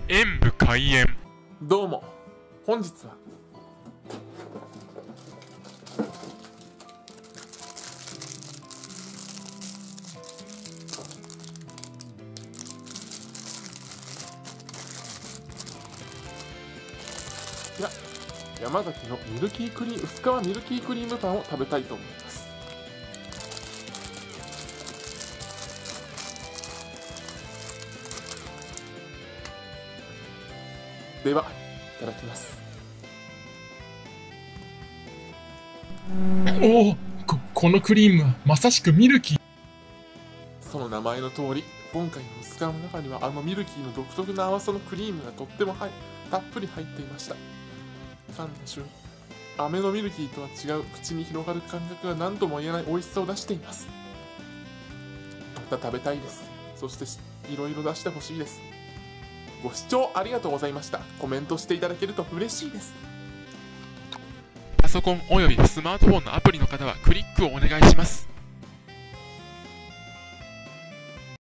演武開演。 どうも、本日は、山崎のミルキークリーム、薄皮ミルキークリームパンを食べたいと思います。では、いただきます。 おお、このクリームはまさしくミルキー。 その名前の通り、今回の薄皮の中にはあのミルキーの独特な甘さのクリームがとってもたっぷり入っていました。噛んだ瞬間、飴のミルキーとは違う口に広がる感覚が何とも言えない美味しさを出しています。また食べたいです。そしていろいろ出してほしいです。ご視聴ありがとうございました。コメントしていただけると嬉しいです。 パソコンおよびスマートフォンのアプリの方はクリックをお願いします。